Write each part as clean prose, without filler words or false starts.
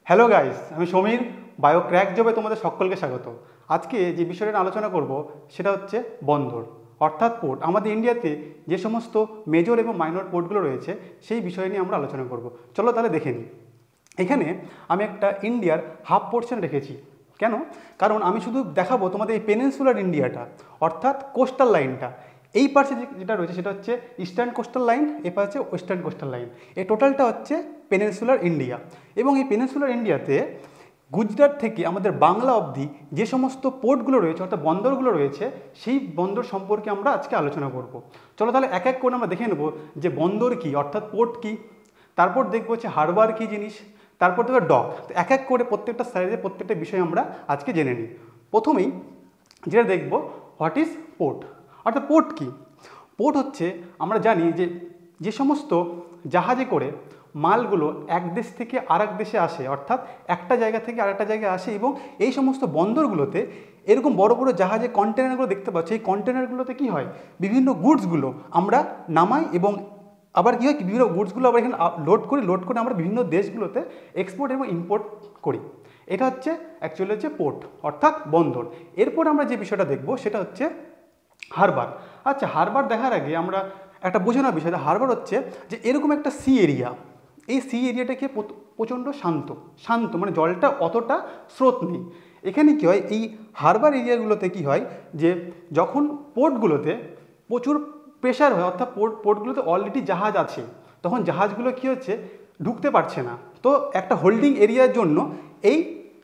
Hello guys, আমি Samir. Bio crack জবে তোমাদের সকলকে স্বাগত। আজকে যে বিষয়টা নিয়ে আলোচনা করব সেটা হচ্ছে বন্দর অর্থাৎ পোর্ট। আমাদের ইন্ডিয়াতে যে সমস্ত মেজর এবং মাইনর পোর্টগুলো রয়েছে সেই বিষয় নিয়ে আমরা আলোচনা করব। চলো তাহলে দেখে নিই। এখানে আমি একটা ইন্ডিয়ার হাফ পোর্শন রেখেছি। কেন? কারণ আমি শুধু দেখাবো তোমাদের এই পেনিনসুলার ইন্ডিয়াটা, অর্থাৎ কোস্টাল লাইনটা। এই পাশে যেটা রয়েছে সেটা হচ্ছে ইস্টার্ন কোস্টাল লাইন, এ পাশে ওয়েস্টার্ন কোস্টাল লাইন। এই টোটালটা হচ্ছে পেনিনসুলার ইন্ডিয়া। এবং এই পেনিনসুলার ইন্ডিয়াতে গুজরাট থেকে আমাদের বাংলা অবধি যে সমস্ত পোর্টগুলো রয়েছে অর্থাৎ বন্দরগুলো রয়েছে, সেই বন্দর সম্পর্কে আমরা আজকে আলোচনা করব। চলো তাহলে এক এক করে আমরা দেখে নেব যে বন্দর কী অর্থাৎ পোর্ট কী, তারপর দেখবো হচ্ছে হারবার কী জিনিস, তারপর দেখবো ডক। তো এক এক করে প্রত্যেকটা সাইডে প্রত্যেকটা বিষয় আমরা আজকে জেনে নিই। প্রথমেই যেটা দেখব, হোয়াট ইজ পোর্ট অর্থাৎ পোর্ট কী। পোর্ট হচ্ছে, আমরা জানি যে যে সমস্ত জাহাজে করে মালগুলো এক দেশ থেকে আরেক দেশে আসে, অর্থাৎ একটা জায়গা থেকে আরেকটা জায়গায় আসে, এবং এই সমস্ত বন্দরগুলোতে এরকম বড় বড় জাহাজে কন্টেনারগুলো দেখতে পাচ্ছি। এই কন্টেনারগুলোতে কী হয়, বিভিন্ন গুডসগুলো আমরা নামাই, এবং আবার কী হয়, বিভিন্ন গুডসগুলো আবার এখানে লোড করে আমরা বিভিন্ন দেশগুলোতে এক্সপোর্ট এবং ইম্পোর্ট করি। এটা হচ্ছে অ্যাকচুয়ালি হচ্ছে পোর্ট অর্থাৎ বন্দর। এরপর আমরা যে বিষয়টা দেখব সেটা হচ্ছে হারবার। আচ্ছা, হারবার দেখার আগে আমরা একটা বোঝানোর বিষয়, হারবার হচ্ছে যে এরকম একটা সি এরিয়া। এই সি এরিয়াটাকে প্রচণ্ড শান্ত শান্ত, মানে জলটা অতটা স্রোত নেই। এখানে কী হয়, এই হারবার এরিয়াগুলোতে কী হয় যে যখন পোর্টগুলোতে প্রচুর প্রেশার হয়, অর্থাৎ পোর্টগুলোতে অলরেডি জাহাজ আছে, তখন জাহাজগুলো কী হচ্ছে, ঢুকতে পারছে না। তো একটা হোল্ডিং এরিয়ার জন্য এই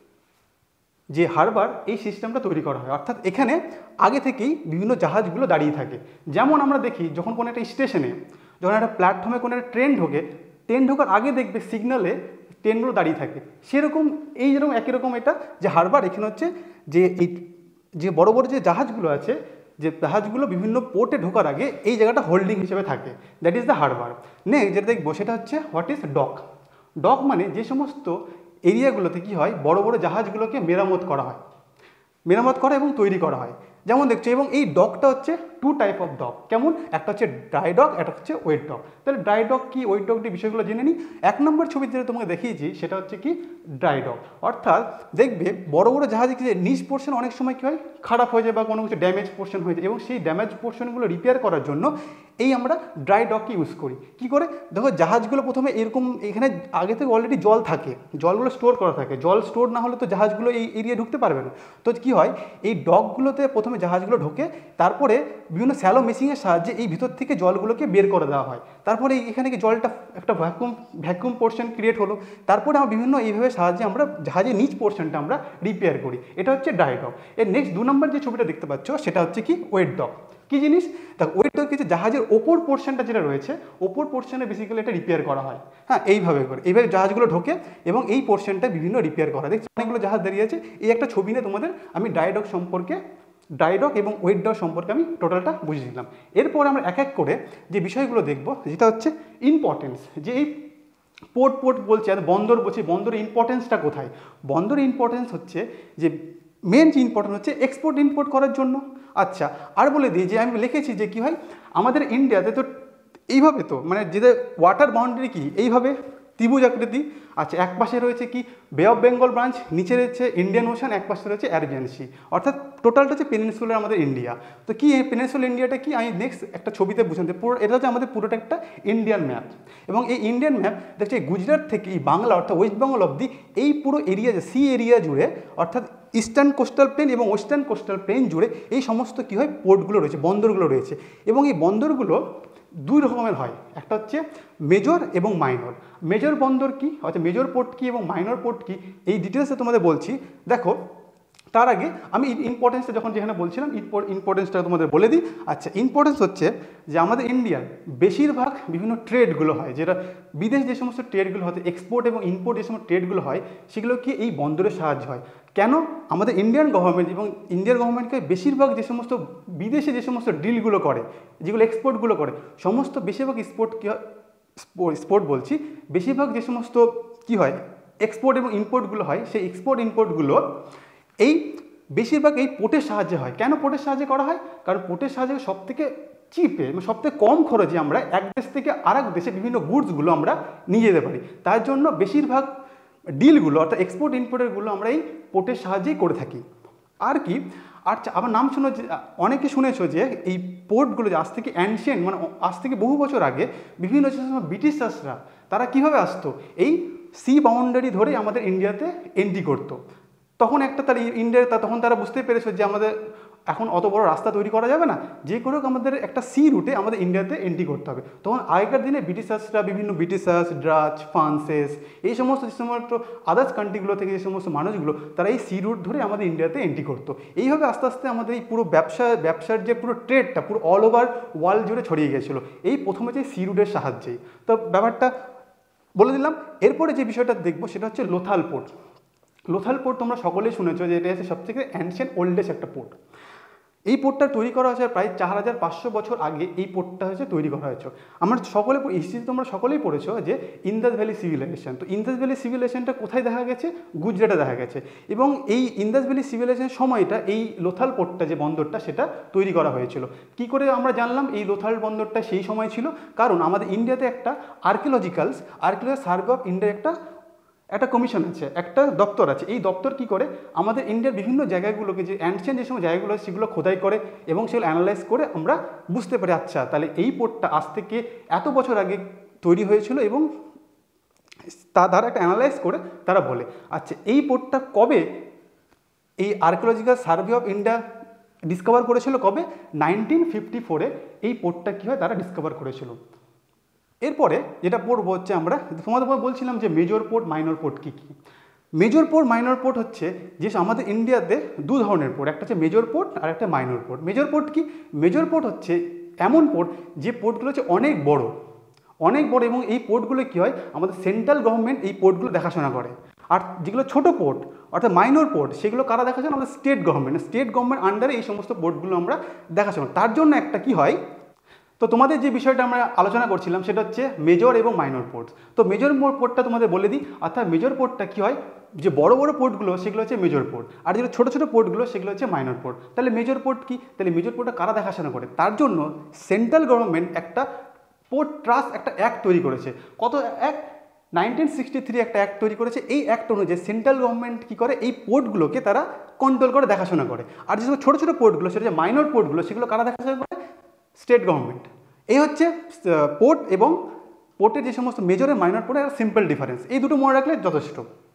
যে হারবার, এই সিস্টেমটা তৈরি করা হয়। অর্থাৎ এখানে আগে থেকেই বিভিন্ন জাহাজগুলো দাঁড়িয়ে থাকে। যেমন আমরা দেখি যখন কোনো একটা স্টেশনে, যখন একটা প্ল্যাটফর্মে কোনো একটা ট্রেন ঢোকে, ট্রেন ঢোকার আগে দেখবে সিগনালে ট্রেনগুলো দাঁড়িয়ে থাকে। সেরকম এই যেরকম একই রকম এটা যে হারবার, এখানে হচ্ছে যে এই যে বড় বড় যে জাহাজগুলো আছে, যে জাহাজগুলো বিভিন্ন পোর্টে ঢোকার আগে এই জায়গাটা হোল্ডিং হিসেবে থাকে, that is the harbour. Next যেটা দেখবো সেটা হচ্ছে হোয়াট ইজ ডক। ডক মানে যে সমস্ত এরিয়াগুলোতে কী হয়, বড় বড় জাহাজগুলোকে মেরামত করা হয়, মেরামত করা এবং তৈরি করা হয়, যেমন দেখছো। এবং এই ডকটা হচ্ছে টু টাইপ অফ ডক। কেমন? একটা হচ্ছে ড্রাই ডক, একটা হচ্ছে ওয়েট ডক। তাহলে ড্রাই ডক কি, ওয়েট ডক কি, বিষয়গুলো জেনে নিই। এক নম্বর ছবিতে যেটা তোমাকে দেখিয়েছি সেটা হচ্ছে কি ড্রাই ডক। অর্থাৎ দেখবে বড় বড় জাহাজে কি নিচ পোর্শন অনেক সময় কী হয়, খারাপ হয়ে যায় বা কোনো কিছু ড্যামেজ পোর্শন হয়ে যায়, এবং সেই ড্যামেজ পোর্শনগুলো রিপেয়ার করার জন্য এই আমরা ড্রাই ডককে ইউজ করি। কি করে? দেখো, জাহাজগুলো প্রথমে এরকম, এখানে আগে থেকে অলরেডি জল থাকে, জলগুলো স্টোর করা থাকে। জল স্টোর না হলে তো জাহাজগুলো এই এরিয়া ঢুকতে পারবে না। তো কী হয়, এই ডকগুলোতে প্রথমে জাহাজগুলো ঢোকে, তারপরে বিভিন্ন স্যালো মেশিনের সাহায্যে এই ভিতর থেকে জলগুলোকে বের করে দেওয়া হয়। তারপরে এখানে কি জলটা একটা ভ্যাকুম পোর্শন ক্রিয়েট হলো। তারপরে আমরা বিভিন্ন এইভাবে সাহায্যে আমরা জাহাজের নিচ পোর্শনটা আমরা রিপেয়ার করি। এটা হচ্ছে ড্রাই ডক। এর নেক্সট 2 নম্বর যে ছবিটা দেখতে পাচ্ছ সেটা হচ্ছে কি ওয়েট ডক। কী জিনিস? দেখো, ওয়েট ডক হচ্ছে জাহাজের ওপর পোর্শনটা যেটা রয়েছে, ওপর পোর্শনে বেসিক্যালি এটা রিপেয়ার করা হয়। হ্যাঁ, এইভাবে করে এইভাবে জাহাজগুলো ঢোকে এবং এই পোর্শনটা বিভিন্ন রিপেয়ার করা। দেখছি অনেকগুলো জাহাজ দাঁড়িয়ে আছে। এই একটা ছবি নিয়ে তোমাদের আমি ড্রাই ডক সম্পর্কে, ড্রাই ডক এবং ওয়েট ডক সম্পর্কে আমি টোটালটা বুঝিয়ে দিলাম। এরপর আমরা এক এক করে যে বিষয়গুলো দেখব যেটা হচ্ছে ইম্পর্টেন্স, যে এই পোর্ট বলছি আর বন্দর বলছি, বন্দরের ইম্পর্টেন্সটা কোথায়? বন্দরের ইম্পর্টেন্স হচ্ছে যে মেন যে ইম্পর্টেন্স হচ্ছে এক্সপোর্ট ইম্পোর্ট করার জন্য। আচ্ছা, আর বলে দিই যে আমি লিখেছি যে কী হয় আমাদের ইন্ডিয়াতে, তো এইভাবে তো মানে যেটা ওয়াটার বাউন্ডারি কি এইভাবে ত্রিভুজ আকৃতি। আচ্ছা, এক পাশে রয়েছে কি বে অফ বেঙ্গল ব্রাঞ্চ, নিচে রয়েছে ইন্ডিয়ান ওশান, এক পাশে রয়েছে অ্যারাবিয়ান সি, অর্থাৎ টোটালটা হচ্ছে পেনিনসুলার আমাদের ইন্ডিয়া। তো কি এই পেনিনসুলার ইন্ডিয়াটা কি, আমি নেক্সট একটা ছবিতে বুঝাতে, পুরো এটা হচ্ছে আমাদের পুরোটা একটা ইন্ডিয়ান ম্যাপ। এবং এই ইন্ডিয়ান ম্যাপ দেখছি গুজরাট থেকে এই বাংলা অর্থাৎ ওয়েস্ট বেঙ্গল অবধি এই পুরো এরিয়া, সি এরিয়া জুড়ে, অর্থাৎ ইস্টার্ন কোস্টাল প্লেন এবং ওয়েস্টার্ন কোস্টাল প্লেন জুড়ে এই সমস্ত কী হয়, পোর্টগুলো রয়েছে, বন্দরগুলো রয়েছে। এবং এই বন্দরগুলো দুই রকমের হয়, একটা হচ্ছে মেজর এবং মাইনর। মেজর বন্দর কি, অর্থাৎ মেজর পোর্ট কি এবং মাইনর পোর্ট কি, এই ডিটেলসে তোমাদের বলছি। দেখো, তার আগে আমি ইম্পর্টেন্সটা যখন যেখানে বলছিলাম ইম্পর্টেন্সটা তোমাদের বলে দিই। আচ্ছা, ইম্পর্টেন্স হচ্ছে যে আমাদের ইন্ডিয়ার বেশিরভাগ বিভিন্ন ট্রেডগুলো হয়, যেটা বিদেশ যে সমস্ত ট্রেডগুলো হয়, এক্সপোর্ট এবং ইম্পোর্ট যে সমস্ত ট্রেডগুলো হয়, সেগুলো কি এই বন্দরের সাহায্য হয়। কেন? আমাদের ইন্ডিয়ান গভর্নমেন্ট এবং ইন্ডিয়ান গভর্নমেন্টকে বেশিরভাগ যে সমস্ত বিদেশে যে সমস্ত ডিলগুলো করে, যেগুলো এক্সপোর্টগুলো করে, সমস্ত বেশিরভাগ স্পোর্ট বলছি, বেশিরভাগ যে সমস্ত কি হয় এক্সপোর্ট এবং ইম্পোর্টগুলো হয়, সেই এক্সপোর্ট ইম্পোর্টগুলো এই বেশিরভাগ এই পোর্টের সাহায্যে হয়। কেন পোর্টের সাহায্যে করা হয়? কারণ পোর্টের সাহায্যে সবথেকে চিপে, সবথেকে কম খরচে আমরা এক দেশ থেকে আরেক দেশে বিভিন্ন গুডসগুলো আমরা নিয়ে যেতে পারি। তার জন্য বেশিরভাগ ডিলগুলো অর্থাৎ এক্সপোর্ট ইম্পোর্টেরগুলো আমরা এই পোর্টের সাহায্যেই করে থাকি। আর কি, আর আমার নাম শুনে অনেকে শুনেছো যে এই পোর্টগুলো যে আজ থেকে অ্যানশিয়েন্ট মানে আজ থেকে বহু বছর আগে বিভিন্ন যে সময় ব্রিটিশার্সরা তারা কীভাবে আসতো এই সি বাউন্ডারি ধরে আমাদের ইন্ডিয়াতে এন্ট্রি করতো। তখন একটা তার ইন্ডিয়ার তখন তারা বুঝতে পেরেছে যে আমাদের এখন অত বড় রাস্তা তৈরি করা যাবে না, যে করে হোক আমাদের একটা সি রুটে আমাদের ইন্ডিয়াতে এন্ট্রি করতে হবে। তখন আগেকার দিনে ব্রিটিশার্সরা বিভিন্ন ব্রিটিশার্স, ডাচ, ফ্রান্সেস এই সমস্ত যে সমস্ত আদার্স কান্ট্রিগুলো থেকে যে সমস্ত মানুষগুলো তারা এই সি রুট ধরে আমাদের ইন্ডিয়াতে এন্ট্রি করতো। এইভাবে আস্তে আস্তে আমাদের এই পুরো ব্যবসার যে পুরো ট্রেডটা পুরো অল ওভার ওয়ার্ল্ড জুড়ে ছড়িয়ে গেছিলো এই প্রথমে যে সি রুটের সাহায্যেই। তো ব্যাপারটা বলে দিলাম। এরপরে যে বিষয়টা দেখবো সেটা হচ্ছে লোথাল পোর্ট। লোথাল পোর্ট তোমরা সকলেই শুনেছো যে এটা হচ্ছে সবথেকে অ্যানশিয়েন্ট ওল্ডেস্ট একটা পোর্ট। এই পোর্টটা তৈরি করা হয়েছে প্রায় 4500 বছর আগে এই পোর্টটা হচ্ছে তৈরি করা হয়েছে। আমরা সকলে হিস্ট্রিতে তোমরা সকলেই পড়েছো যে ইন্দাস ভ্যালি সিভিলাইজেশন। তো ইন্দাস ভ্যালি সিভিলাইজেশনটা কোথায় দেখা গেছে? গুজরাটে দেখা গেছে। এবং এই ইন্দাস ভ্যালি সিভিলাইজেশনের সময়টা এই লোথাল পোর্টটা যে বন্দরটা সেটা তৈরি করা হয়েছিল। কি করে আমরা জানলাম এই লোথাল বন্দরটা সেই সময় ছিল? কারণ আমাদের ইন্ডিয়াতে একটা আর্কিওলজিক্যাল সার্ভে অফ ইন্ডিয়া একটা কমিশন আছে, একটা দপ্তর আছে। এই দপ্তর কি করে আমাদের ইন্ডিয়ার বিভিন্ন জায়গাগুলোকে যে অ্যানশিয়েন্ট যে সময় জায়গাগুলো সেগুলো খোদাই করে এবং সেগুলো অ্যানালাইজ করে আমরা বুঝতে পারি আচ্ছা তাহলে এই পোর্টটা আজ থেকে এত বছর আগে তৈরি হয়েছিল এবং তারা একটা অ্যানালাইজ করে তারা বলে আচ্ছা এই পোর্টটা কবে এই archaeological survey of India discover করেছিল, কবে? 1954-এ এই পোর্টটা কী হয় তারা ডিসকভার করেছিল। এরপরে যেটা পড়বো হচ্ছে আমরা তোমাদের বলছিলাম যে মেজর পোর্ট মাইনর পোর্ট কী কী। মেজর পোর্ট মাইনর পোর্ট হচ্ছে যে আমাদের ইন্ডিয়াতে দু ধরনের পোর্ট, একটা হচ্ছে মেজর পোর্ট আর একটা মাইনর পোর্ট। মেজর পোর্ট কি? মেজর পোর্ট হচ্ছে এমন পোর্ট যে পোর্টগুলো হচ্ছে অনেক বড় এবং এই পোর্টগুলো কী হয় আমাদের সেন্ট্রাল গভর্নমেন্ট এই পোর্টগুলো দেখাশোনা করে। আর যেগুলো ছোটো পোর্ট অর্থাৎ মাইনর পোর্ট সেগুলো কারা দেখাশোনা? আমাদের স্টেট গভর্নমেন্ট আন্ডারে এই সমস্ত পোর্টগুলো আমরা দেখাশোনা। তার জন্য একটা কি হয়, তো তোমাদের যে বিষয়টা আমরা আলোচনা করছিলাম সেটা হচ্ছে মেজর এবং মাইনর পোর্ট। তো মেজর পোর্টটা তোমাদের বলে দিই, অর্থাৎ মেজর পোর্টটা কী হয় যে বড় বড় পোর্টগুলো সেগুলো হচ্ছে মেজর পোর্ট, আর যেগুলো ছোটো ছোটো পোর্টগুলো সেগুলো হচ্ছে মাইনর পোর্ট। তাহলে মেজর পোর্ট কি? তাহলে মেজর পোর্টটা কারা দেখাশোনা করে? তার জন্য সেন্ট্রাল গভর্নমেন্ট একটা পোর্ট ট্রাস্ট একটা অ্যাক্ট তৈরি করেছে। কত অ্যাক্ট? 1963 একটা অ্যাক্ট তৈরি করেছে। এই অ্যাক্ট অনুযায়ী সেন্ট্রাল গভর্নমেন্ট কী করে এই পোর্টগুলোকে তারা কন্ট্রোল করে দেখাশোনা করে। আর যে ছোটো ছোটো পোর্টগুলো সেটা যে মাইনর পোর্টগুলো সেগুলো কারা দেখাশোনা করে? State government. এই হচ্ছে পোর্ট এবং পোর্টের যে সমস্ত মেজর এবং মাইনর পোর্টের সিম্পল ডিফারেন্স, এই দুটো মনে রাখলে যথেষ্ট।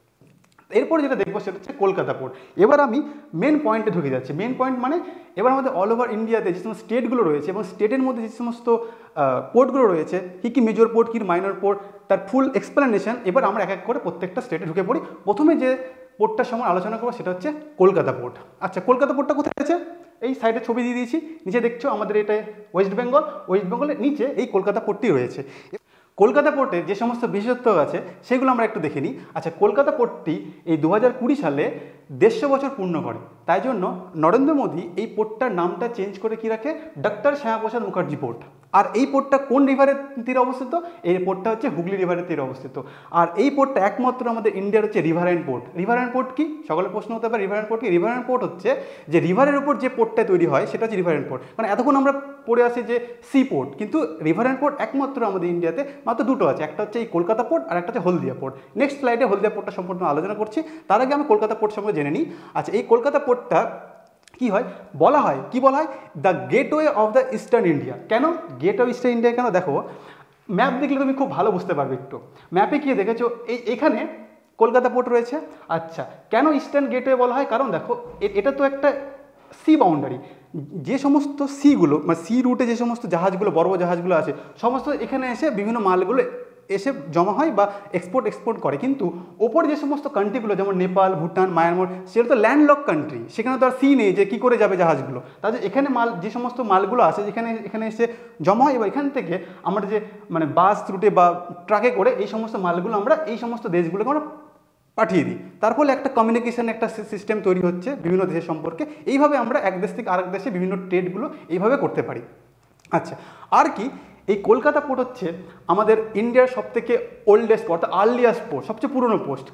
এরপরে যেটা দেখবো সেটা হচ্ছে কলকাতা পোর্ট। এবার আমি মেন পয়েন্টে ঢুকে যাচ্ছি। মেন পয়েন্ট মানে এবার আমাদের অল ওভার ইন্ডিয়াতে যে সমস্ত স্টেটগুলো রয়েছে এবং স্টেটের মধ্যে যে সমস্ত পোর্টগুলো রয়েছে, কী মেজর পোর্ট কী মাইনর পোর্ট তার ফুল এক্সপ্লেনেশন এবার আমরা এক এক করে প্রত্যেকটা স্টেটে ঢুকে পড়ি। প্রথমে যে পোর্টটার সময় আলোচনা করবো সেটা হচ্ছে কলকাতা পোর্ট। আচ্ছা কলকাতা পোর্টটা কোথায় আছে? এই সাইডে ছবি দিয়ে দিয়েছি, নিচে দেখছো আমাদের এটা ওয়েস্ট বেঙ্গলের নিচে এই কলকাতা পোর্টটি রয়েছে। কলকাতা পোর্টে যে সমস্ত বিশেষত্ব আছে সেগুলো আমরা একটু দেখে নিই। আচ্ছা কলকাতা পোর্টটি এই 2020 সালে 150 বছর পূর্ণ করে, তাই জন্য নরেন্দ্র মোদী এই পোর্টটার নামটা চেঞ্জ করে কি রাখে? Doctor Shyamaprasad Mukherjee port. আর এই পোর্টটা কোন রিভারের তীরে অবস্থিত? এই পোর্টটা হচ্ছে হুগলি রিভারের তীরে অবস্থিত। আর এই পোর্টটা একমাত্র আমাদের ইন্ডিয়ার হচ্ছে রিভারাইন পোর্ট। রিভারাইন পোর্ট কি? সকলের প্রশ্ন হতে পারে রিভারাইন পোর্ট কি? রিভারাইন পোর্ট হচ্ছে যে রিভারের উপর যে পোর্টটা তৈরি হয় সেটা হচ্ছে রিভারাইন পোর্ট। মানে এতক্ষণ আমরা পড়ে আসি যে সি পোর্ট, কিন্তু রিভারাইন পোর্ট একমাত্র আমাদের ইন্ডিয়াতে মাত্র দুটো আছে, একটা হচ্ছে এই কলকাতা পোর্ট আর একটা হচ্ছে হলদিয়া পোর্ট। নেক্সট স্লাইডে হলদিয়া পোর্টটা সম্পূর্ণ আলোচনা করছি, তার আগে আমি কলকাতা পোর্ট সম্পর্কে জেনে নিই। আচ্ছা এই কলকাতা পোর্টটা কি হয় বলা হয় the gateway of the eastern India. কেন গেটওয়ে ইস্টার্ন ইন্ডিয়া কেন? দেখো ম্যাপ দেখলে তুমি খুব ভালো বুঝতে পারবে। একটু ম্যাপে গিয়ে দেখেছো এখানে কলকাতা পোর্ট রয়েছে। আচ্ছা কেন ইস্টার্ন গেটওয়ে বলা হয়? কারণ দেখো এটা তো একটা সি বাউন্ডারি, যে সমস্ত সিগুলো মানে সি রুটে যে সমস্ত জাহাজগুলো বড় বড় জাহাজগুলো আছে সমস্ত এখানে এসে বিভিন্ন মালগুলো এসে জমা হয় বা এক্সপোর্ট করে। কিন্তু ওপরে যে সমস্ত কান্ট্রিগুলো যেমন নেপাল, ভুটান, মায়ানমার সেটা তো ল্যান্ডলক কান্ট্রি, সেখানে তো আর সি নেই যে কী করে যাবে জাহাজগুলো। তাদের এখানে যে সমস্ত মালগুলো আছে এখানে এসে জমা হয় এবং এখান থেকে আমরা যে মানে বাস রুটে বা ট্রাকে করে এই সমস্ত মালগুলো আমরা এই সমস্ত দেশগুলোকে আমরা পাঠিয়ে দিই। তার ফলে একটা কমিউনিকেশন একটা সিস্টেম তৈরি হচ্ছে বিভিন্ন দেশের সম্পর্কে। এইভাবে আমরা এক দেশ থেকে আরেক দেশে বিভিন্ন ট্রেডগুলো এইভাবে করতে পারি। আচ্ছা আর কি এই কলকাতা পোর্ট হচ্ছে আমাদের ইন্ডিয়ার সবথেকে ওল্ডেস্ট অর্থাৎ আর্লিয়েস্ট পোর্ট, সবচেয়ে পুরনো পোস্ট।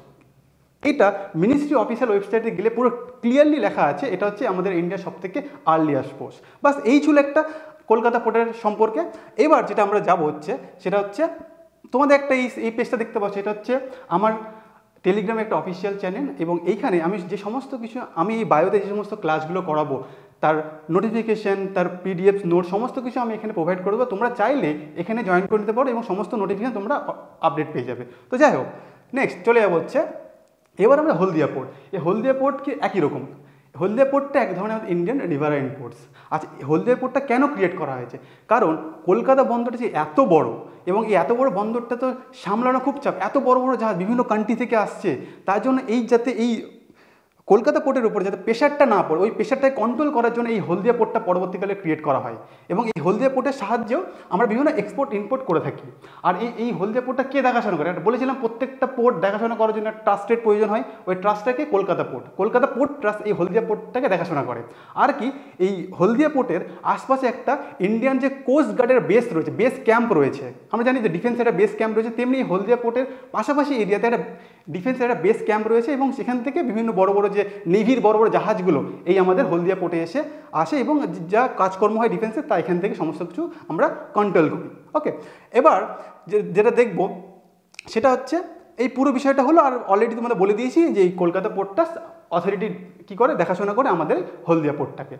এটা মিনিস্ট্রি অফিসিয়াল ওয়েবসাইটে গেলে পুরো ক্লিয়ারলি লেখা আছে এটা হচ্ছে আমাদের ইন্ডিয়ার সবথেকে আর্লিয়েস্ট পোস্ট। বাস এই ছিল একটা কলকাতা পোর্টের সম্পর্কে। এবার যেটা আমরা যাব হচ্ছে সেটা হচ্ছে তোমাদের একটা এই পেজটা দেখতে পাচ্ছ, এটা হচ্ছে আমার টেলিগ্রামে একটা অফিসিয়াল চ্যানেল, এবং এইখানে আমি যে সমস্ত কিছু আমি এই বায়োতে যে সমস্ত ক্লাসগুলো করাবো তার নোটিফিকেশান, তার পিডিএফ নোট সমস্ত কিছু আমি এখানে প্রোভাইড করে দেবো। তোমরা চাইলে এখানে জয়েন করে নিতে পারো এবং সমস্ত নোটিফিকেশান তোমরা আপডেট পেয়ে যাবে। তো যাই হোক, নেক্সট চলে যাবো হচ্ছে এবার আমরা হলদিয়া পোর্ট। এই হলদিয়া পোর্ট কি একই রকম। হলদিয়া পোর্টটা এক ধরনের ইন্ডিয়ান রিভারাইন পোর্টস। আচ্ছা, হলদিয়া পোর্টটা কেন ক্রিয়েট করা হয়েছে? কারণ কলকাতা বন্দরটা যে এত বড়, এবং এই এত বড় বন্দরটা তো সামলানো খুব চাপ, এত বড় বড় জাহাজ বিভিন্ন কান্ট্রি থেকে আসছে, তার জন্য যাতে এই কলকাতা পোর্টের উপরে যাতে প্রেশারটা না পড়ে, ওই প্রেশারটাকে কন্ট্রোল করার জন্য এই হলদিয়া পোর্টটা পরবর্তীকালে ক্রিয়েট করা হয়। এবং এই হলদিয়া পোর্টের সাহায্যেও আমরা বিভিন্ন এক্সপোর্ট ইম্পোর্ট করে থাকি। আর এই হলদিয়া পোর্টটা কে দেখাশোনা করে? বলেছিলাম প্রত্যেকটা পোর্ট দেখাশোনা করার জন্য ট্রাস্টের প্রয়োজন হয়। ওই ট্রাস্টটাকে কলকাতা পোর্ট ট্রাস্ট এই হলদিয়া পোর্টটাকে দেখাশোনা করে। আর কি এই হলদিয়া পোর্টের আশপাশে একটা ইন্ডিয়ান যে কোস্ট গার্ডের বেস রয়েছে, বেস ক্যাম্প রয়েছে। আমরা জানি যে ডিফেন্সের একটা বেস ক্যাম্প রয়েছে, তেমনি হলদিয়া পোর্টের পাশাপাশি এরিয়াতে একটা ডিফেন্সের একটা বেস ক্যাম্প রয়েছে, এবং সেখান থেকে বিভিন্ন বড় বড় যে নেভির বড় বড় জাহাজগুলো এই আমাদের হলদিয়া পোর্টে আসে এবং যা কাজকর্ম হয় ডিফেন্সের তা এখান থেকে সমস্ত কিছু আমরা কন্ট্রোল করি। ওকে, এবার যেটা দেখব সেটা হচ্ছে এই পুরো বিষয়টা হলো, আর অলরেডি তোমাদের বলে দিয়েছি যে এই কলকাতা পোর্টটা অথরিটি কী করে দেখাশোনা করে আমাদের হলদিয়া পোর্টটাকে।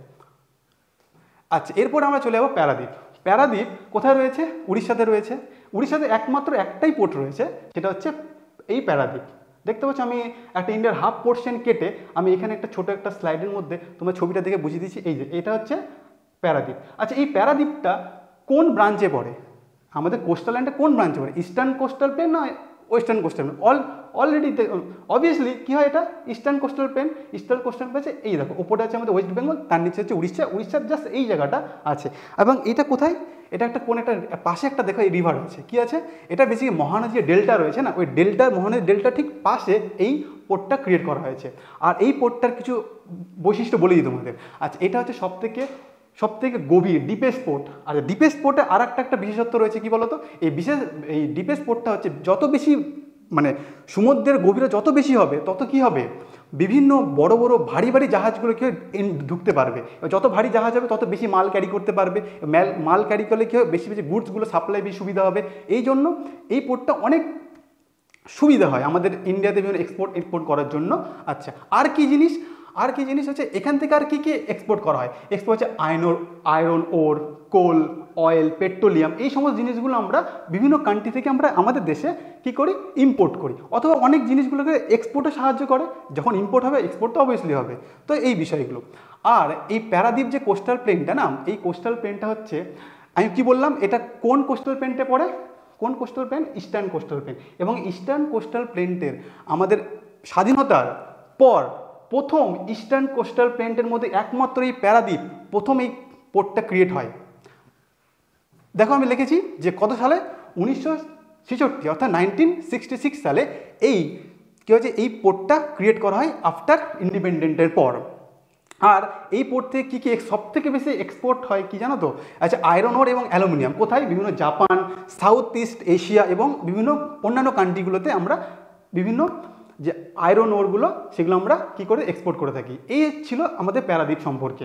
আচ্ছা, এরপর আমরা চলে যাবো প্যারাদ্বীপ। প্যারাদ্বীপ কোথায় রয়েছে? উড়িষ্যাতে রয়েছে। উড়িষ্যাতে একমাত্র একটাই পোর্ট রয়েছে, সেটা হচ্ছে এই প্যারাদ্বীপ। দেখতে পাচ্ছ আমি একটা ইন্ডিয়ার হাফ পোর্শন কেটে আমি এখানে একটা ছোটো একটা স্লাইডের মধ্যে তোমার ছবিটা দেখে বুঝিয়ে দিচ্ছি। এই যে এটা হচ্ছে প্যারাদ্বীপ। আচ্ছা, এই প্যারাদ্বীপটা কোন ব্রাঞ্চে পড়ে? আমাদের কোস্টাল লাইনটা কোন ব্রাঞ্চে পড়ে? ইস্টার্ন কোস্টাল প্লেন না western coastal plain? Already obviously কী হয়, এটা eastern coastal plain. Eastern coastal plain আছে, এই দেখো ওপরে আছে আমাদের ওয়েস্ট বেঙ্গল, তার নিচে হচ্ছে উড়িষ্যা। উড়িষ্যার জাস্ট এই জায়গাটা আছে। এবং এটা কোথায়? এটা একটা কোন একটা পাশে একটা দেখো এই রিভার আছে, কি আছে? এটা বেসিক্যালি মহানদী যে ডেল্টা রয়েছে না, ওই মহানদী ডেল্টা ঠিক পাশে এই পোর্টটা ক্রিয়েট করা হয়েছে। আর এই পোর্টটার কিছু বৈশিষ্ট্য বলে দিই তোমাদের। আচ্ছা, এটা হচ্ছে সবথেকে গভীর ডিপেস্ট পোর্ট। আর ডিপেস্ট পোর্টে আর একটা বিশেষত্ব রয়েছে, কি বলতো? এই ডিপেস্ট পোর্টটা হচ্ছে যত বেশি মানে সমুদ্রের গভীরে যত বেশি হবে তত কি হবে, বিভিন্ন বড় বড় ভারী জাহাজগুলো কি ঢুকতে পারবে। যত ভারী জাহাজ হবে তত বেশি মাল ক্যারি করতে পারবে। মাল ক্যারি করলে কী হবে, বেশি গুডসগুলো সাপ্লাই বেশি সুবিধা হবে। এই জন্য এই পোর্টটা অনেক সুবিধা হয় আমাদের ইন্ডিয়াতে বিভিন্ন এক্সপোর্ট করার জন্য। আচ্ছা, আর কি জিনিস হচ্ছে এখান থেকে আর কি এক্সপোর্ট করা হয়? এক্সপোর্ট হচ্ছে iron ore, coal, oil, petroleum, এই সমস্ত জিনিসগুলো আমরা বিভিন্ন কান্ট্রি থেকে আমরা আমাদের দেশে কী করি, ইম্পোর্ট করি। অথবা অনেক জিনিসগুলোকে এক্সপোর্টে সাহায্য করে। যখন ইম্পোর্ট হবে এক্সপোর্ট তো অবভিয়াসলি হবে। তো এই বিষয়গুলো। আর এই প্যারাদ্বীপ যে কোস্টাল প্লেনটা না, এই কোস্টাল প্লেনটা হচ্ছে, আমি কি বললাম, এটা কোন কোস্টাল প্লেনটে পড়ে? কোন coastal plain? Eastern coastal plain. এবং ইস্টার্ন কোস্টাল প্লেনটের আমাদের স্বাধীনতার পর প্রথম ইস্টার্ন কোস্টাল প্লেনটের মধ্যে একমাত্র এই প্যারাদ্বীপ প্রথম এই পোর্টটা ক্রিয়েট হয়। দেখো আমি লিখেছি যে কত সালে, 1966 অর্থাৎ 1966 সালে এই কী হয়েছে, এই পোর্টটা ক্রিয়েট করা হয় আফটার ইন্ডিপেন্ডেন্টের পর। আর এই পোর্ট থেকে কী সব থেকে বেশি এক্সপোর্ট হয় কি জানো তো? আচ্ছা, আয়রন ওর এবং অ্যালুমিনিয়াম। কোথায়? বিভিন্ন জাপান, সাউথ ইস্ট এশিয়া এবং বিভিন্ন অন্যান্য কান্ট্রিগুলোতে আমরা বিভিন্ন যে আয়রন ওরগুলো সেগুলো আমরা কী করে এক্সপোর্ট করে থাকি। এই ছিল আমাদের প্যারাদ্বীপ সম্পর্কে।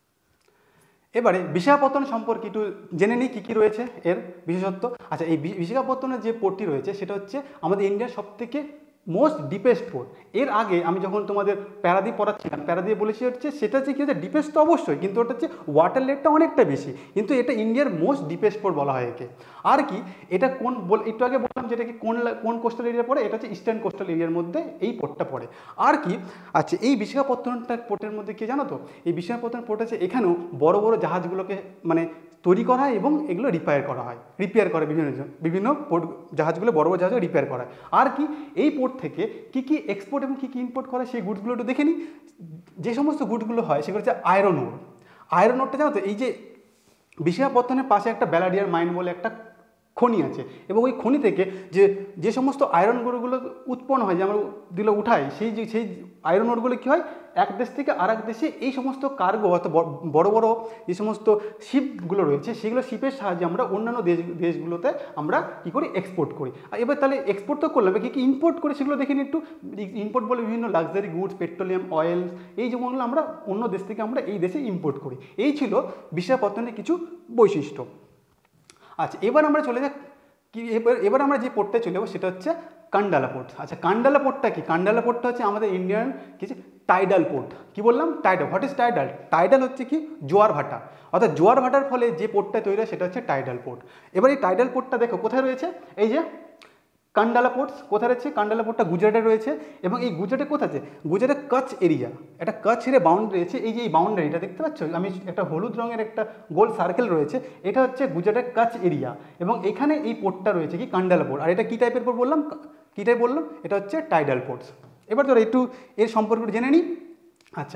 এবারে বিশাখাপত্তনম সম্পর্কে একটু জেনে নিই কী কী রয়েছে এর বিশেষত্ব। আচ্ছা, এই বিশাখাপত্তনের যে পোর্টটি রয়েছে সেটা হচ্ছে আমাদের ইন্ডিয়ার সবথেকে মোস্ট ডিপেস্ট পোর্ট। এর আগে আমি যখন তোমাদের প্যারাদ্বীপ পড়াচ্ছিলাম, প্যারাদ্বীপ বলেছি হচ্ছে সেটা হচ্ছে কী হচ্ছে, ডিপেস্ট তো অবশ্যই, কিন্তু ওটা হচ্ছে ওয়াটার লেকটা অনেকটা বেশি, কিন্তু এটা ইন্ডিয়ার মোস্ট ডিপেস্ট পোর্ট বলা হয় একে। আর কি এটা একটু আগে বললাম যেটা কি কোন কোস্টাল এরিয়া পড়ে, এটা হচ্ছে ইস্টার্ন কোস্টাল এরিয়ার মধ্যে এই পোর্টটা পড়ে। আর কি আচ্ছা, এই বিশাখাপত্তনমটা পোর্টের মধ্যে কি জানো তো? এই বিশাখাপত্তনম পোর্ট আছে, এখানেও বড় বড় জাহাজগুলোকে মানে তৈরি করা হয় এবং এগুলো রিপেয়ার করে বিভিন্ন পোর্ট জাহাজগুলো, বড় বড় জাহাজ রিপেয়ার করা হয়। আর কি এই পোর্ট থেকে কী কী এক্সপোর্ট এবং কী কী ইম্পোর্ট করা হয় সেই গুডসগুলো একটু দেখে নিই। যে সমস্ত গুডসগুলো হয় সেগুলো হচ্ছে আয়রন ওরটা জানো তো? এই যে বিশাখাপত্তনের পাশে একটা ব্যালাডিয়ার মাইন বলে একটা খনি আছে, এবং ওই খনি থেকে যে সমস্ত আয়রন ওরগুলো উৎপন্ন হয়, যে আমরা দিলে উঠাই, সেই আয়রন ওরগুলো কী হয়, এক দেশ থেকে আর এক দেশে এই সমস্ত কার্গো অর্থাৎ বড় বড় যে সমস্ত শিপগুলো রয়েছে সেগুলো শিপের সাহায্যে আমরা অন্যান্য দেশগুলোতে আমরা কী করি, এক্সপোর্ট করি। আর এবার তাহলে এক্সপোর্ট তো করলাম, কী কী ইম্পোর্ট করি সেগুলো দেখে নিই একটু। ইম্পোর্ট বলে বিভিন্ন লাক্সারি গুডস, পেট্রোলিয়াম, অয়েল, এই যেগুলো আমরা অন্য দেশ থেকে আমরা এই দেশে ইম্পোর্ট করি। এই ছিল বিশাখাপত্তনের কিছু বৈশিষ্ট্য। আচ্ছা, এবার আমরা চলে যাই কি এবার এবার আমরা যে পোর্টটা চলে যাবো সেটা হচ্ছে কান্ডালা পোর্ট। আচ্ছা, কান্ডালা পোর্টটা কি? কান্ডালা পোর্টটা হচ্ছে আমাদের ইন্ডিয়ান কিছু টাইডাল পোর্ট। কি বললাম? Tidal. What is tidal? Tidal হচ্ছে কি জোয়ার ভাটা, অর্থাৎ জোয়ার ভাটার ফলে যে পোর্টটা তৈরি হয় সেটা হচ্ছে টাইডাল পোর্ট। এবার এই টাইডাল পোর্টটা দেখো কোথায় রয়েছে, এই যে কান্ডালা পোর্টস কোথায় রয়েছে? কান্ডালা পোর্টটা গুজরাটে রয়েছে, এবং এই গুজরাটে কোথায় আছে? গুজরাটের কচ্ছ এরিয়া, এটা কচ্ছের বাউন্ডারি রয়েছে। এই যে এই বাউন্ডারিটা দেখতে পাচ্ছ, আমি একটা হলুদ রঙের একটা গোল সার্কেল রয়েছে, এটা হচ্ছে গুজরাটের কচ্ছ এরিয়া, এবং এখানে এই পোর্টটা রয়েছে কি কান্ডালা পোর্ট। আর এটা কী টাইপের পোর্ট বললাম? কী টাইপ বললাম? এটা হচ্ছে টাইডাল পোর্টস। এবার ধরো একটু এর সম্পর্কে জেনে নিই। আচ্ছা,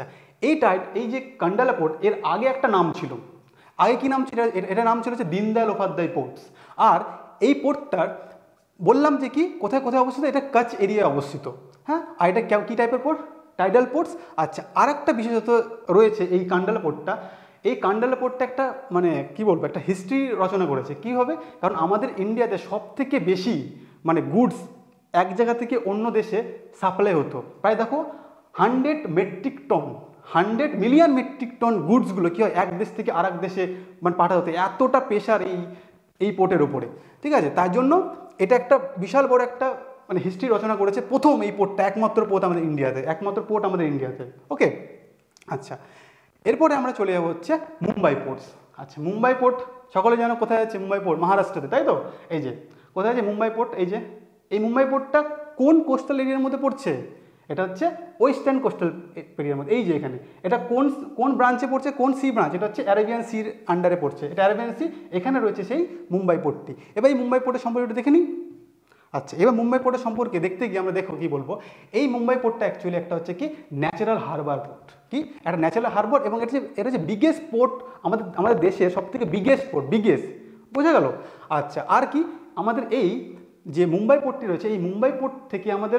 এই যে কান্ডালা পোর্ট, এর আগে একটা নাম ছিল। আগে কি নাম ছিল? এটা নাম ছিল হচ্ছে দীনদয়াল উপাধ্যায় পোর্টস। আর এই পোর্টটার বললাম যে কি কোথায় কোথায় অবস্থিত? এটা কচ্ছ এরিয়ায় অবস্থিত। হ্যাঁ, আর এটা কী টাইপের পোর্ট? Tidal ports. আচ্ছা, আর একটা বিশেষত রয়েছে এই কান্ডালা পোর্টটা। এই কান্ডালা পোর্টটা একটা মানে কি বলবো, একটা হিস্ট্রি রচনা করেছে। কি হবে? কারণ আমাদের ইন্ডিয়াতে সব থেকে বেশি মানে গুডস এক জায়গা থেকে অন্য দেশে সাপ্লাই হতো। প্রায় দেখো 100 metric ton, 100 million metric ton গুডসগুলো কী হয় এক দেশ থেকে আর এক দেশে মানে পাঠাতে হতো। এতটা প্রেশার এই পোর্টের উপরে, ঠিক আছে? তার জন্য এটা একটা বিশাল বড় একটা মানে হিস্ট্রি রচনা করেছে। প্রথম এই পোর্টটা, একমাত্র পোর্ট আমাদের ইন্ডিয়াতে, একমাত্র পোর্ট আমাদের ইন্ডিয়াতে। ওকে, আচ্ছা, এরপরে আমরা চলে যাবো হচ্ছে মুম্বাই পোর্টস। আচ্ছা, মুম্বাই পোর্ট সকলে জানো কোথায় আছে? মুম্বাই পোর্ট মহারাষ্ট্রতে, তাই তো? এই যে কোথায় আছে মুম্বাই পোর্ট? এই যে এই মুম্বাই পোর্টটা কোন কোস্টাল এরিয়ার মধ্যে পড়ছে? এটা হচ্ছে ওয়েস্টার্ন কোস্টাল এরিয়ার মধ্যে। এই যে এখানে এটা কোন কোন ব্রাঞ্চে পড়ছে? কোন সি ব্রাঞ্চ? এটা হচ্ছে অ্যারাবিয়ান সির আন্ডারে পড়ছে। এটা অ্যারাবিয়ান সি, এখানে রয়েছে সেই মুম্বাই পোর্টটি। এবার এই মুম্বাই পোর্টের সম্পর্কে একটু দেখে নিই। আচ্ছা, এবার মুম্বাই পোর্টের সম্পর্কে দেখতে গিয়ে আমরা দেখো কি বলবো। এই মুম্বাই পোর্টটা অ্যাকচুয়ালি একটা হচ্ছে কি ন্যাচারাল হারবার পোর্ট। কি একটা ন্যাচারাল হারবার, এবং এটা হচ্ছে বিগেস্ট পোর্ট আমাদের দেশের সব থেকে বিগেস্ট পোর্ট, বিগেস্ট, বোঝা গেল? আচ্ছা, আর কি আমাদের এই যে মুম্বাই পোর্টটি রয়েছে, এই মুম্বাই পোর্ট থেকে আমাদের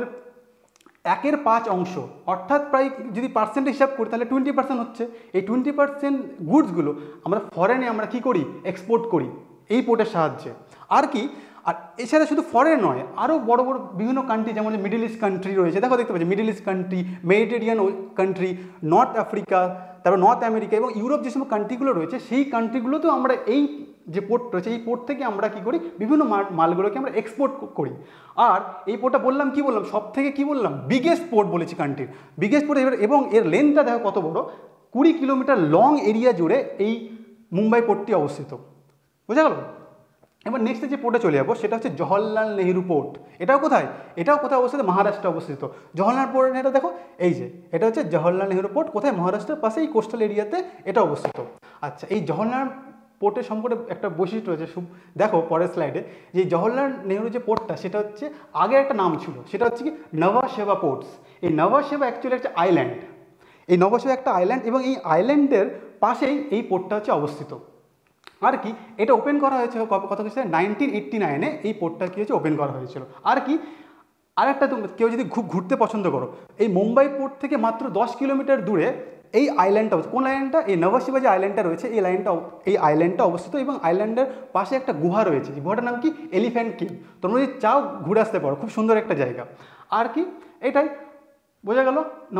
1/5 অংশ, অর্থাৎ প্রায় যদি পার্সেন্ট হিসাব করি তাহলে 20% হচ্ছে। এই 20% গুডসগুলো আমরা ফরেনে আমরা কি করি? এক্সপোর্ট করি এই পোর্টের সাহায্যে। আর কি, আর এছাড়া শুধু ফরেন নয়, আরও বড় বড় বিভিন্ন কান্ট্রি, যেমন মিডল ইস্ট কান্ট্রি রয়েছে, দেখো দেখতে পাচ্ছি middle east country, Mediterranean country, North Africa, তারপর নর্থ আমেরিকা এবং ইউরোপ যে সমস্ত কান্ট্রিগুলো রয়েছে, সেই কান্ট্রিগুলোতেও আমরা এই যে পোর্ট রয়েছে, এই পোর্ট থেকে আমরা কি করি? বিভিন্ন মালগুলোকে আমরা এক্সপোর্ট করি। আর এই পোর্টটা বললাম, কি বললাম, সব থেকে কি বললাম? বিগেস্ট পোর্ট বলেছি কান্ট্রির, বিগেস্ট পোর্ট। এবং এর লেন্থটা দেখো কত বড়, 20 কিলোমিটার লং এরিয়া জুড়ে এই মুম্বাই পোর্টটি অবস্থিত, বোঝা গেল? এবার নেক্সটে যে পোর্টে চলে যাবো সেটা হচ্ছে জওহরলাল নেহরু পোর্ট। এটাও কোথায় কোথায় অবস্থিত? মহারাষ্ট্রে অবস্থিত। জওহরলাল পোর্ট, এটা দেখো এই যে এটা হচ্ছে জওহরলাল নেহরু পোর্ট। কোথায়? মহারাষ্ট্রের পাশে এই কোস্টাল এরিয়াতে এটা অবস্থিত। আচ্ছা, এই জওহরলাল পোর্টের সম্পর্কে একটা বৈশিষ্ট্য রয়েছে, দেখো পরের স্লাইডে, যে জওহরলাল নেহরু যে পোর্টটা সেটা হচ্ছে আগে একটা নাম ছিল, সেটা হচ্ছে কি নভা সেবা পোর্টস। এই নভা সেবা অ্যাকচুয়ালি একটা আইল্যান্ড, এই নভা সেবা একটা আইল্যান্ড, এবং এই আইল্যান্ডের পাশেই এই পোর্টটা হচ্ছে অবস্থিত। আর কি, এটা ওপেন করা হয়েছে কত কিছু 1989-এ এই পোর্টটা কী হয়েছে? ওপেন করা হয়েছিল। আর কি, আরেকটা কেউ যদি খুব ঘুরতে পছন্দ করো, এই মুম্বাই পোর্ট থেকে মাত্র 10 কিলোমিটার দূরে এই আইল্যান্ডটা, কোন আইল্যান্ডটা? এই নভাশিবা যে আইল্যান্ডটা রয়েছে, এই আইল্যান্ডটা অবস্থিত, এবং আইল্যান্ডের পাশে একটা গুহা রয়েছে। গুহাটার নাম কি? Elephant cave. তোমরা যদি চাও ঘুরে আসতে পারো, খুব সুন্দর একটা জায়গা। আর কি, এটাই বোঝা গেল।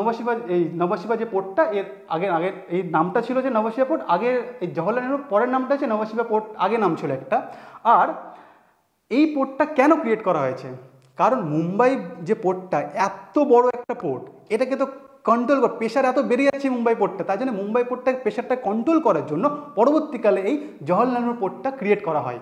নভাশিবা যে পোর্টটা, এর আগের এই নামটা ছিল যে নভাশিবা পোর্ট, আগের এই জওহরলাল নেহরু পরের নামটা হচ্ছে নভাশিবা পোর্ট, আগে নাম ছিল একটা। আর এই পোর্টটা কেন ক্রিয়েট করা হয়েছে? কারণ মুম্বাই যে পোর্টটা এত বড় একটা পোর্ট, এটাকে তো কন্ট্রোল প্রেশার এত বেড়ে যাচ্ছে মুম্বাই পোর্টটা, তাই জন্য মুম্বাই পোর্টটা প্রেশারটা কন্ট্রোল করার জন্য পরবর্তীকালে এই জওহরলাল নেহরু পোর্টটা ক্রিয়েট করা হয়।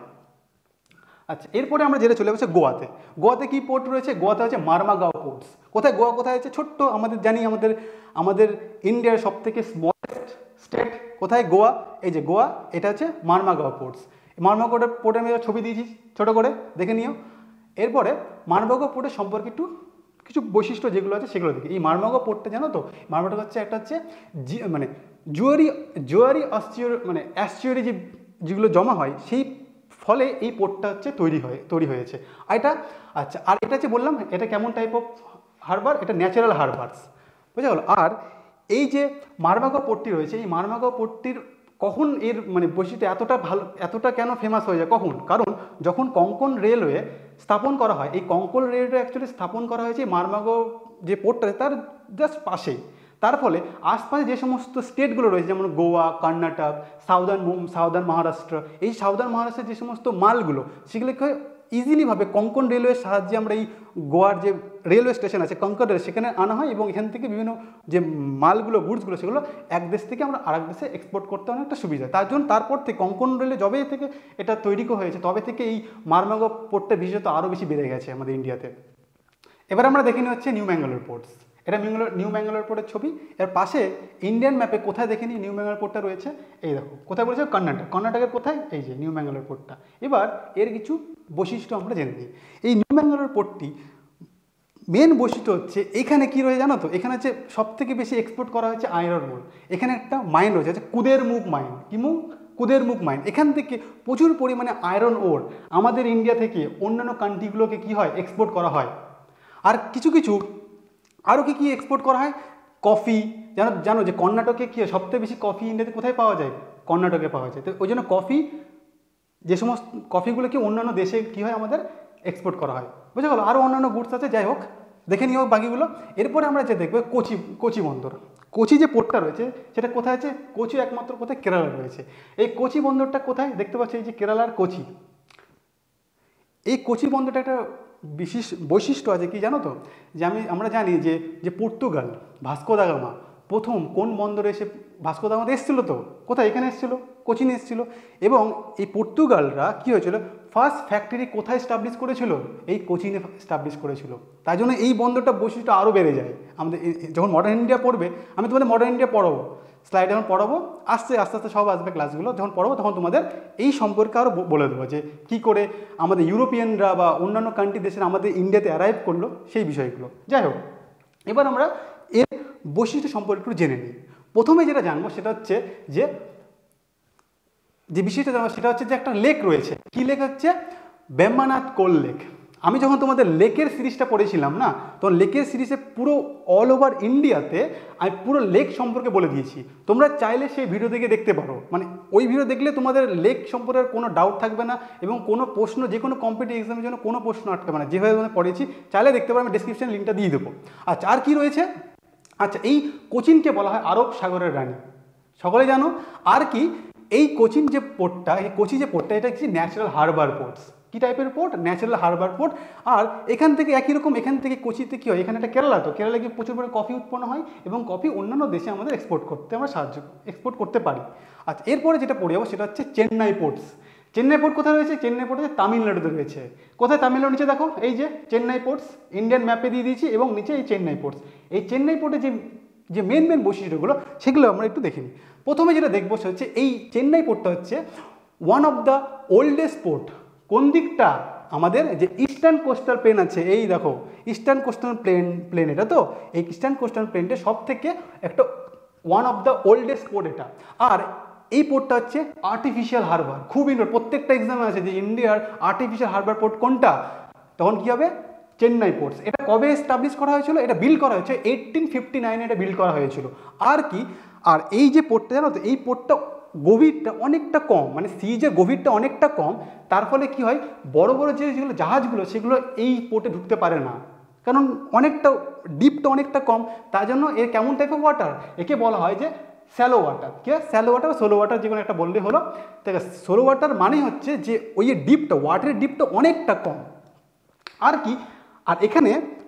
আচ্ছা, এরপরে আমরা যেটা চলে যাচ্ছে গোয়াতে। গোয়াতে কি পোর্ট রয়েছে? গোয়াতে হচ্ছে মারমাগাঁও পোর্টস। কোথায়? গোয়া কোথায় আছে? ছোট্ট, আমাদের জানি আমাদের ইন্ডিয়ার সব থেকে স্মলেস্ট স্টেট কোথায়? গোয়া। এই যে গোয়া, এটা হচ্ছে মারমাগাঁও পোর্টস। মারমাগাঁও পোর্টে আমি ছবি দিয়েছি ছোটো করে, দেখে নিও। এরপরে মারমাগাঁও পোর্টের সম্পর্কে একটু কিছু বৈশিষ্ট্য যেগুলো আছে সেগুলো দেখি। এই মারমাগাঁও পোর্টটা জানো তো, মারমাগাঁও হচ্ছে একটা হচ্ছে মানে জুয়ারি অ্যাস্টিউরি যেগুলো জমা হয়, সেই ফলে এই পোর্টটা হচ্ছে তৈরি হয়েছে। আর এটা, আচ্ছা, আর এটা হচ্ছে বললাম এটা কেমন টাইপ অফ হারবার? এটা ন্যাচারাল হারবারস, বুঝা গেল? আর এই যে মারমাগাঁও পোর্টটি রয়েছে, এই মারমাগাঁও পোর্টটির কখন এর মানে বৈশিষ্ট্য এতটা কেন ফেমাস হয়ে যায়? কখন? কারণ যখন কোঙ্কণ রেলওয়ে স্থাপন করা হয়, এই কোঙ্কণ রেলওয়ে অ্যাকচুয়ালি স্থাপন করা হয়েছে মারমাগাঁও যে পোর্টটা তার জাস্ট পাশেই। তার ফলে আশপাশে যে সমস্ত স্টেটগুলো রয়েছে, যেমন গোয়া, কর্ণাটক, সাউদার্ন মহারাষ্ট্র, এই সাউদার্ন মহারাষ্ট্রের যে সমস্ত মালগুলো সেগুলোকে ইজিলিভাবে কঙ্কন রেলওয়ের সাহায্যে আমরা এই গোয়ার যে রেলওয়ে স্টেশন আছে কঙ্কন রেল, সেখানে আনা হয় এবং এখান থেকে বিভিন্ন যে মালগুলো গুডসগুলো সেগুলো এক দেশ থেকে আমরা আরেক দেশে এক্সপোর্ট করতে অনেকটা সুবিধা। তার জন্য তারপর থেকে কঙ্কন রেলে যবে থেকে এটা তৈরি হয়েছে তবে থেকে এই মারমাগো পোর্টটা বিশেষত আরও বেশি বেড়ে গেছে আমাদের ইন্ডিয়াতে। এবার আমরা দেখে নিই হচ্ছে নিউ ম্যাঙ্গালোর পোর্টস। এটা নিউ ম্যাঙ্গালোর পোর্টের ছবি। এর পাশে ইন্ডিয়ান ম্যাপে কোথায় দেখে নিই নিউ ম্যাঙ্গালোর পোর্টটা রয়েছে, এই দেখো কোথায় বলেছে, কর্ণাটকের কোথায়, এই যে নিউ ম্যাঙ্গালোর পোর্টটা। এবার এর কিছু বৈশিষ্ট্য আমরা জেনে নিই। এই নিউ ম্যাঙ্গালোর পোর্টটি মেন বৈশিষ্ট্য হচ্ছে এখানে কি রয়েছে জানো তো, এখানে হচ্ছে সব থেকে বেশি এক্সপোর্ট করা হয়েছে আয়রন ওর। এখানে একটা মাইন রয়েছে, হচ্ছে কুদেরমুখ মাইন। কি মুখ? কুদেরমুখ মাইন। এখান থেকে প্রচুর পরিমাণে আয়রন ওর আমাদের ইন্ডিয়া থেকে অন্যান্য কান্ট্রিগুলোকে কি হয়, এক্সপোর্ট করা হয়। আর কিছু কিছু আরও কি এক্সপোর্ট করা হয়, কফি। জানো যে কর্ণাটকে কী হয়, সবথেকে বেশি কফি ইন্ডিয়াতে কোথায় পাওয়া যায়, কর্ণাটকে পাওয়া যায়। তো ওই জন্য কফি, যে সমস্ত কফিগুলোকে অন্যান্য দেশে কী হয় আমাদের এক্সপোর্ট করা হয়, বুঝে গেলো। আরও অন্যান্য গুডস আছে, যাই হোক দেখে নিও বাকিগুলো। এরপরে আমরা যে দেখবো কোচি বন্দর। কোচি যে পোর্টটা রয়েছে সেটা কোথায় আছে, কোচি একমাত্র কোথায়, কেরালা রয়েছে। এই কোচি বন্দরটা কোথায় দেখতে পাচ্ছি, এই যে কেরালার কোচি। এই কোচি বন্দরটা একটা বিশেষ বৈশিষ্ট্য আছে, কি জানো তো, যে আমরা জানি যে পর্তুগাল ভাস্কো দা গামা প্রথম কোন বন্দরে এসে, ভাস্কো দা গামা এসেছিলো তো কোথায়, এখানে এসেছিলো, কোচিনে এসেছিলো। এবং এই পর্তুগালরা কী হয়েছিল, ফার্স্ট ফ্যাক্টরি কোথায় স্টাবলিশ করেছিল, এই কোচিনে স্টাবলিশ করেছিল। তাই জন্য এই বন্দরটা বৈশিষ্ট্য আরও বেড়ে যায়। আমাদের যখন মডার্ন ইন্ডিয়া পড়বে, আমি তোমাদের মডার্ন ইন্ডিয়া পড়াবো, স্লাইড যখন পড়াবো, আস্তে আস্তে সব আসবে ক্লাসগুলো, যখন পড়াবো তখন তোমাদের এই সম্পর্কে আরও বলে দেবো যে কী করে আমাদের ইউরোপিয়ানরা বা অন্যান্য কান্ট্রি দেশের আমাদের ইন্ডিয়াতে অ্যারাইভ করলো, সেই বিষয়গুলো। যাই হোক, এবার আমরা এর বৈশিষ্ট্য সম্পর্কে একটু জেনে নিই। প্রথমে যেটা জানবো সেটা হচ্ছে যে বিষয়টা জানবো সেটা হচ্ছে যে একটা লেক রয়েছে। কি লেক হচ্ছে, বেম্বানাথ কোল লেক। আমি যখন তোমাদের লেকের সিরিজটা পড়েছিলাম না, তখন লেকের সিরিজে পুরো অল ওভার ইন্ডিয়াতে আমি পুরো লেক সম্পর্কে বলে দিয়েছি। তোমরা চাইলে সেই ভিডিও দেখে দেখতে পারো, মানে ওই ভিডিও দেখলে তোমাদের লেক সম্পর্কে কোনো ডাউট থাকবে না এবং কোনো প্রশ্ন, যে কোনো কম্পিটিটিভ এক্সামের জন্য কোনো প্রশ্ন আটকাবে না। যেভাবে আমি পড়েছি চাইলে দেখতে পারো, আমি ডেসক্রিপশন লিঙ্কটা দিয়ে দেবো। আচ্ছা, আর কি রয়েছে, আচ্ছা এই কোচিনকে বলা হয় আরব সাগরের রানী, সকলে জানো। আর কি, এই কোচিন যে পোর্টটা, এই কোচি যে পোর্টটা, এটা হচ্ছে ন্যাচারাল হারবার পোর্টস। কী টাইপের পোর্ট, ন্যাচারাল হারবার পোর্ট। আর এখান থেকে একই রকম, এখান থেকে কোচিতে কী হয়, এখানে একটা কেরালা, তো কেরালা গিয়ে প্রচুর পরিমাণে কফি উৎপন্ন হয় এবং কফি অন্যান্য দেশে আমাদের এক্সপোর্ট করতে আমরা এক্সপোর্ট করতে পারি। আচ্ছা, এরপরে যেটা পড়ে যাবো সেটা হচ্ছে চেন্নাই পোর্টস। চেন্নাই পোর্ট কোথায় রয়েছে, চেন্নাই পোর্ট হচ্ছে তামিলনাড়ুতে রয়েছে। কোথায়, তামিলনাড়ু, নিচে দেখো এই যে চেন্নাই পোর্টস, ইন্ডিয়ান ম্যাপে দিয়ে দিয়েছি, এবং নিচে এই চেন্নাই পোর্টস। এই চেন্নাই পোর্টে যে মেন বৈশিষ্ট্যগুলো সেগুলো আমরা একটু দেখে নিই। প্রথমে যেটা দেখবো সেটা হচ্ছে এই চেন্নাই পোর্টটা হচ্ছে one of the oldest port. কোন দিকটা, আমাদের যে ইস্টার্ন কোস্টাল প্লেন আছে, এই দেখো ইস্টার্ন কোস্টাল প্লেন এটা, তো এই ইস্টার্ন কোস্টাল প্লেনটা সব থেকে একটা one of the oldest port এটা। আর এই পোর্টটা হচ্ছে আর্টিফিশিয়াল হারবার। খুব প্রত্যেকটা এক্সামে আছে যে ইন্ডিয়ার আর্টিফিশিয়াল হারবার পোর্ট কোনটা, তখন কী হবে, চেন্নাই পোর্টস। এটা কবে এস্টাবলিশ করা হয়েছিল, এটা বিল্ড করা হয়েছে 1859 এটা বিল্ড করা হয়েছিল। আর কি, আর এই যে পোর্টটা জানো তো, এই পোর্টটা গভীরটা অনেকটা কম, মানে সিজের গভীরটা অনেকটা কম। তার ফলে কি হয়, বড় বড় যেগুলো জাহাজগুলো সেগুলো এই পোর্টে ঢুকতে পারে না, কারণ অনেকটা ডিপটা অনেকটা কম। তার জন্য এর কেমন টাইপের ওয়াটার, একে বলা হয় যে স্যালো ওয়াটার। কি স্যালো ওয়াটার বা সোলো ওয়াটার, যে কোনো একটা বললে হলো। ঠিক আছে, সোলো ওয়াটার মানে হচ্ছে যে ওই ডিপটা, ওয়াটারের ডিপটা অনেকটা কম। আর কি, আর এখানে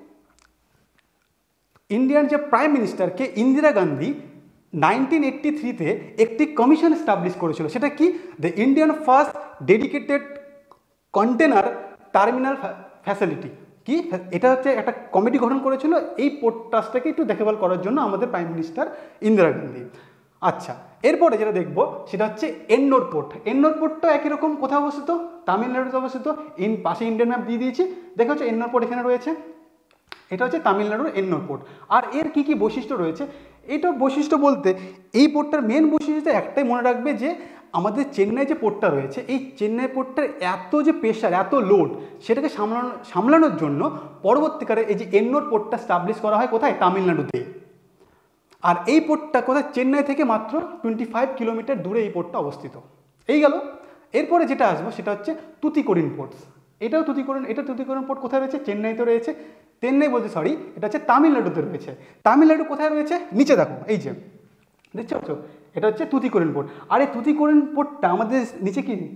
ইন্ডিয়ান যে প্রাইম মিনিস্টারকে ইন্দিরা গান্ধী 1983-তে একটি কমিশন স্টাবলিশ করেছিল। সেটা কি, the Indian first dedicated container terminal facility. কি, এটা হচ্ছে একটা কমিটি গঠন করেছিল এই পোর্ট ট্রাস্টটাকে একটু দেখভাল করার জন্য আমাদের প্রাইম মিনিস্টার ইন্দিরা গান্ধী। আচ্ছা, এরপরে যেটা দেখবো সেটা হচ্ছে এন্নোর পোর্ট। এন্নোর পোর্টটা একই রকম, কোথায় অবস্থিত, তামিলনাড়ুতে অবস্থিত। পাশে ইন্ডিয়ান ম্যাপ দিয়ে দিয়েছি, দেখা হচ্ছে এন্নোর পোর্ট এখানে রয়েছে। এটা হচ্ছে তামিলনাড়ুর এন্নোর পোর্ট। আর এর কি কি বৈশিষ্ট্য রয়েছে, এটা বৈশিষ্ট্য বলতে এই পোর্টটার মেন বৈশিষ্ট্য একটাই মনে রাখবে, যে আমাদের চেন্নাই যে পোর্টটা রয়েছে, এই চেন্নাই পোর্টটার এত যে প্রেশার, এত লোড, সেটাকে সামলানোর জন্য পরবর্তীকালে এই যে এন্নোর পোর্টটা স্টাবলিশ করা হয় কোথায়, তামিলনাড়ুতে। আর এই পোর্টটা কোথায়, চেন্নাই থেকে মাত্র 25 কিলোমিটার দূরে এই পোর্টটা অবস্থিত। এই গেল। এরপরে যেটা আসবো সেটা হচ্ছে তুতিকোরিন পোর্টস। এটা তুতিকোরিন পোর্ট কোথায় রয়েছে, চেন্নাইতে রয়েছে। এটা হচ্ছে তামিলনাড়ুতে রয়েছে। তামিলনাড়ু কোথায় রয়েছে, নিচে দেখো, এই যে দেখতে পাচ্ছ, এটা হচ্ছে তুতিকোরিন পোর্ট। আর এই তুতিকোরিন পোর্টটা আমাদের নিচে কি,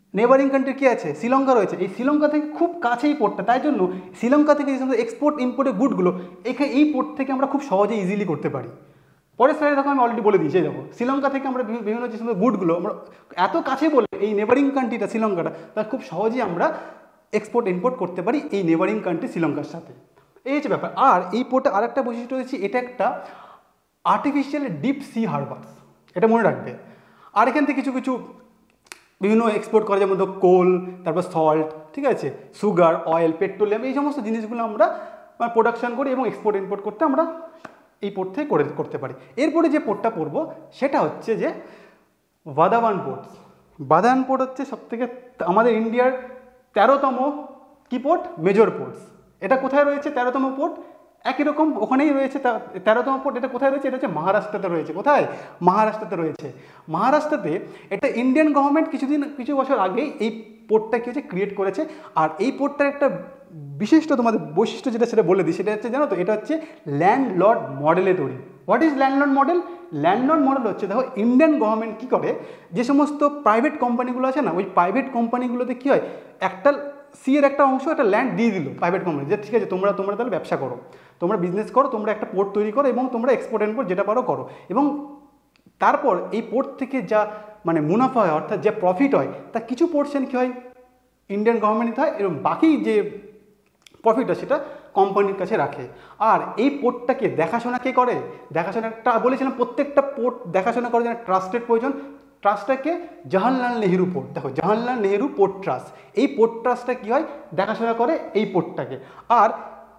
নেবারিং কান্ট্রি কী আছে, শ্রীলঙ্কা রয়েছে। এই শ্রীলঙ্কা থেকে খুব কাছে এই পোর্টটা, তাই জন্য শ্রীলঙ্কা থেকে যে সমস্ত এক্সপোর্ট ইম্পোর্টের গুডগুলো এই পোর্ট থেকে আমরা খুব সহজে ইজিলি করতে পারি। পরের স্লাইডে দেখো আমি অলরেডি বলে দিয়েছি, দেখো শ্রীলঙ্কা থেকে আমরা বিভিন্ন যে সমস্ত গুডগুলো আমরা এত কাছে বলে এই নেবারিং কান্ট্রিটা শ্রীলঙ্কাটা তা খুব সহজেই আমরা এক্সপোর্ট ইম্পোর্ট করতে পারি এই নেবারিং কান্ট্রি শ্রীলঙ্কার সাথে। এই হচ্ছে ব্যাপার। আর এই পোর্টে আরেকটা বৈশিষ্ট্য হচ্ছে এটা একটা আর্টিফিশিয়াল ডিপ সি হারবার, এটা মনে রাখবে। আর এখান থেকে কিছু কিছু বিভিন্ন এক্সপোর্ট করে, যেমন কোল, তারপর সল্ট, ঠিক আছে, সুগার, অয়েল, পেট্রোলিয়াম, এই সমস্ত জিনিসগুলো আমরা প্রোডাকশন করি এবং এক্সপোর্ট ইম্পোর্ট করতে আমরা এই পোর্ট থেকে করতে পারি। এরপরে যে পোর্টটা পড়বো সেটা হচ্ছে যে বাদাওয়ান পোর্ট। বাদাওয়ান পোর্ট হচ্ছে সবথেকে আমাদের ইন্ডিয়ার 13তম কি পোর্ট, মেজর পোর্টস। এটা কোথায় রয়েছে 13তম পোর্ট? একই রকম ওখানেই রয়েছে 13তম পোর্ট। এটা কোথায় রয়েছে? এটা হচ্ছে মহারাষ্ট্রতে রয়েছে। কোথায়? মহারাষ্ট্রতে রয়েছে। মহারাষ্ট্রতে এটা ইন্ডিয়ান গভর্নমেন্ট কিছু বছর আগেই এই পোর্টটা কি হচ্ছে ক্রিয়েট করেছে। আর এই পোর্টটার একটা বিশিষ্ট তোমাদের বৈশিষ্ট্য যেটা সেটা বলে দিই, সেটা হচ্ছে জানো তো, এটা হচ্ছে ল্যান্ডলর্ড মডেলে তৈরি। What is landlord model? Landlord model হচ্ছে, দেখো ইন্ডিয়ান গভর্নমেন্ট কী করে, যে সমস্ত প্রাইভেট কোম্পানিগুলো আছে না, ওই প্রাইভেট কোম্পানিগুলোতে কী হয়, একটা সিয়ের একটা অংশ একটা ল্যান্ড দিয়ে দিল প্রাইভেট কোম্পানি, যে ঠিক আছে তোমরা তাহলে ব্যবসা করো, তোমরা বিজনেস করো, তোমরা একটা পোর্ট তৈরি করো এবং তোমরা এক্সপোর্ট ইম্পোর্ট যেটা পারো করো। এবং তারপর এই পোর্ট থেকে যা মানে মুনাফা হয়, অর্থাৎ যে প্রফিট হয়, তার কিছু পোর্শন কী হয় ইন্ডিয়ান গভর্নমেন্ট হয় এবং বাকি যে প্রফিটটা সেটা কোম্পানির কাছে রাখে। আর এই পোর্টটাকে দেখাশোনা কে করে? দেখাশোনাটা বলেছিলাম প্রত্যেকটা পোর্ট দেখাশোনা করার জন্য ট্রাস্টের প্রয়োজন। ট্রাস্টটাকে জওহরলাল নেহেরু পোর্ট, দেখো জওহরলাল নেহেরু পোর্ট ট্রাস্ট, এই পোর্ট ট্রাস্টটা কী হয় দেখাশোনা করে এই পোর্টটাকে। আর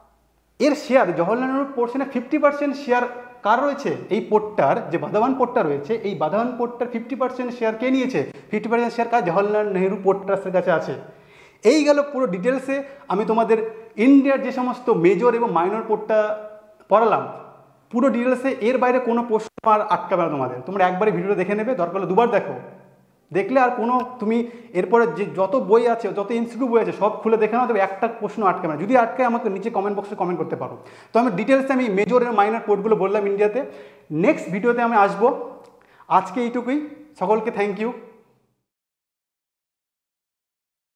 এর শেয়ার জওহরলাল নেহেরু পোর্শনে 50% শেয়ার কার রয়েছে? এই পোর্টটার যে বাদাওয়ান পোর্টটা রয়েছে, এই বাদাওয়ান পোর্টটার 50% শেয়ার কে নিয়েছে? 50% শেয়ার কার? জওহরলাল নেহেরু পোর্ট ট্রাস্টের কাছে আছে। এই গেল পুরো ডিটেলসে আমি তোমাদের ইন্ডিয়ার যে সমস্ত মেজর এবং মাইনর পোর্টটা পড়ালাম পুরো ডিটেলসে। এর বাইরে কোনো প্রশ্ন আর আটকাবে না তোমাদের, তোমরা একবারে ভিডিওটা দেখে নেবে, দরকার হলে দুবার দেখো, দেখলে আর কোনো তুমি এরপরে যে যত বই আছে, যত এমসিকিউ বই আছে সব খুলে দেখে নাও, তবে একটা প্রশ্ন আটকাবে না। যদি আটকায় আমাকে নিচে কমেন্ট বক্সে কমেন্ট করতে পারো। তো আমি ডিটেলসে আমি মেজর এবং মাইনর পোর্টগুলো বললাম ইন্ডিয়াতে। নেক্সট ভিডিওতে আমি আসবো। আজকে এইটুকুই, সকলকে থ্যাংক ইউ।